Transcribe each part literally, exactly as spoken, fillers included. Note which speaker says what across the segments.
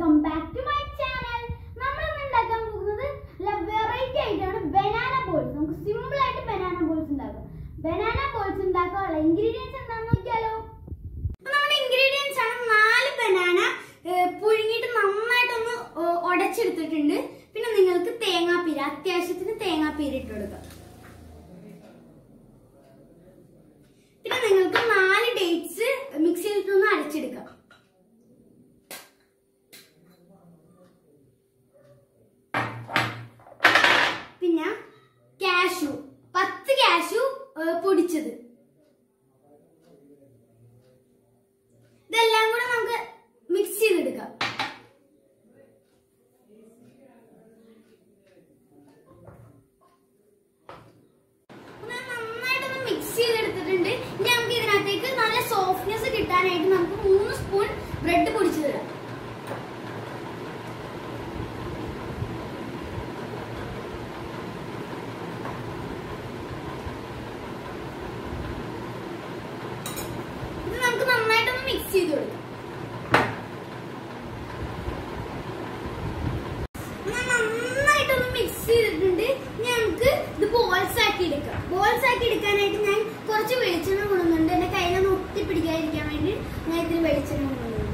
Speaker 1: Welcome back to my channel. നമ്മൾ ഇന്ന് ഉണ്ടാക്കാൻ പോകുന്നത് വെറൈറ്റി ആയിട്ടാണ് ബനാന ബോൾസ്. നമുക്ക് സിമ്പിൾ ആയിട്ട് ബനാന ബോൾസ് ഉണ്ടാക്കാം. ബനാന ബോൾസ് ഉണ്ടാക്കാനുള്ള ഇൻഗ്രീഡിയൻസ് എന്താണെന്ന് നോക്കിയാലോ. നമ്മുടെ ഇൻഗ്രീഡിയൻസ് ആണ് നാല് ബനാന പുഴുങ്ങിയിട്ട് നന്നായിട്ടൊന്ന് ഉടച്ചെടുത്തിട്ടുണ്ട്. പിന്നെ നിങ്ങൾക്ക് തേങ്ങാപ്പീര, അത്യാവശ്യത്തിന് തേങ്ങാപ്പീര ഇട്ട് കൊടുക്കാം. പിന്നെ നിങ്ങൾക്ക് നാല് ഡേറ്റ്സ് മിക്സിയിലിട്ടൊന്ന് അരച്ചെടുക്കാം. പിന്നെ കാഷ്യൂ, പത്ത് കാഷ്യൂ പൊടിച്ചത്. ഇതെല്ലാം കൂടെ നമുക്ക് മിക്സ് ചെയ്തെടുക്കാം. നന്നായിട്ടൊന്ന് മിക്സ് ചെയ്തെടുത്തിട്ടുണ്ട്. ഇനി നമുക്ക് ഇതിനകത്തേക്ക് നല്ല സോഫ്റ്റ്നെസ് കിട്ടാനായിട്ട് നമുക്ക് മൂന്ന് സ്പൂൺ ബ്രെഡ് പൊടിച്ചതിടാം. നമുക്ക് നന്നായിട്ടൊന്ന് മിക്സ് ചെയ്ത് കൊടുക്കാം. നന്നായിട്ടൊന്ന് മിക്സ് ചെയ്തിട്ടുണ്ട്. നമുക്ക് ഇത് ബോൾസ് ആക്കി എടുക്കാം. ബോൾസ് ആക്കി എടുക്കാനായിട്ട് ഞാൻ കുറച്ച് വെളിച്ചെണ്ണ കൊടുക്കുന്നുണ്ട്. എന്റെ കയ്യിലൊന്ന് ഒട്ടി പിടിക്കാതിരിക്കാൻ വേണ്ടി ഞാൻ ഇതിൽ വെളിച്ചെണ്ണ കൊടുക്കുന്നുണ്ട്.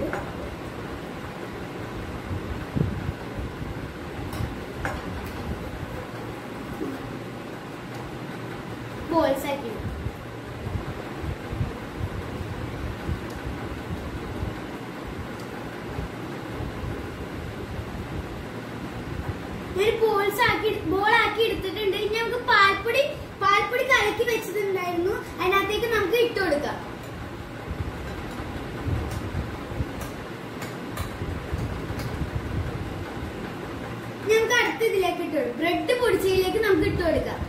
Speaker 1: ബോൾസ് ആക്കി എടുക്കാം. ബോൾസ് ആക്കി ബോൾ ആക്കി എടുത്തിട്ടുണ്ട്. ഇനി നമുക്ക് പാൽപ്പൊടി പാൽപ്പൊടി കലക്കി വെച്ചിട്ടുണ്ടായിരുന്നു. അതിനകത്തേക്ക് നമുക്ക് ഇട്ട് കൊടുക്കാം. നമുക്ക് അടുത്ത ഇതിലേക്ക് ഇട്ട് കൊടുക്കാം. ബ്രെഡ് പൊടിച്ചതിലേക്ക് നമുക്ക് ഇട്ട് കൊടുക്കാം.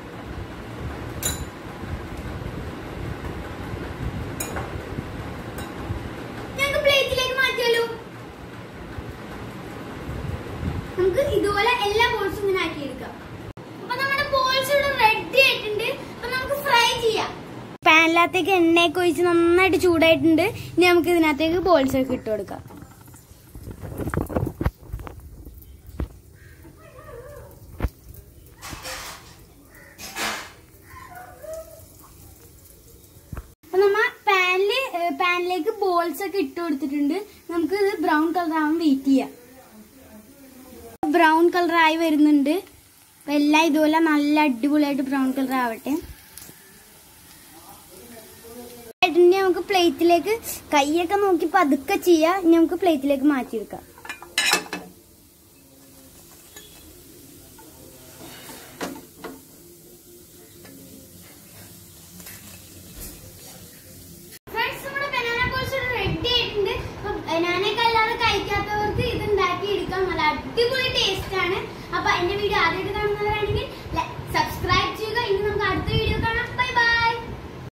Speaker 1: ഞങ്ങൾക്ക് പ്ലേറ്റിലേക്ക് മാറ്റിയാലോ. നമുക്ക് ഇതുപോലെ എല്ലാ ബോൾസും ഇങ്ങനെ ആക്കിയെടുക്കാം. അപ്പൊ നമ്മുടെ ബോൾസ് ഇവിടെ റെഡി ആയിട്ടുണ്ട്. അപ്പൊ നമുക്ക് ഫ്രൈ ചെയ്യാം. പാനിനകത്തേക്ക് എണ്ണയൊക്കെ ഒഴിച്ച് നന്നായിട്ട് ചൂടായിട്ടുണ്ട്. ഇനി നമുക്ക് ഇതിനകത്തേക്ക് ബോൾസ് ഒക്കെ ഇട്ട് കൊടുക്കാം. അപ്പൊ നമ്മ പാനില് പാനിലേക്ക് ബോൾസ് ഒക്കെ ഇട്ട് കൊടുത്തിട്ടുണ്ട്. നമുക്ക് ഇത് ബ്രൗൺ കളർ ആവാൻ വെയിറ്റ് ചെയ്യാം. ബ്രൗൺ കളർ ആയി വരുന്നുണ്ട്. അപ്പൊ എല്ലാം ഇതുപോലെ നല്ല അടിപൊളിയായിട്ട് ബ്രൗൺ കളർ ആവട്ടെ. ഇനി നമുക്ക് പ്ലേറ്റിലേക്ക് കൈയൊക്കെ നോക്കി പതുക്കെ ചെയ്യാം. ഇനി നമുക്ക് പ്ലേറ്റിലേക്ക് മാറ്റിയെടുക്കാം. ബനാനയൊക്കെ അല്ലാതെ കഴിക്കാത്തവർക്ക് ഇത് ഉണ്ടാക്കി എടുക്കാം. നല്ല അടിപൊളി ടേസ്റ്റ് ആണ്. അപ്പൊ എന്റെ വീഡിയോ ആദ്യമായിട്ട് കാണുന്നവരാണെങ്കിൽ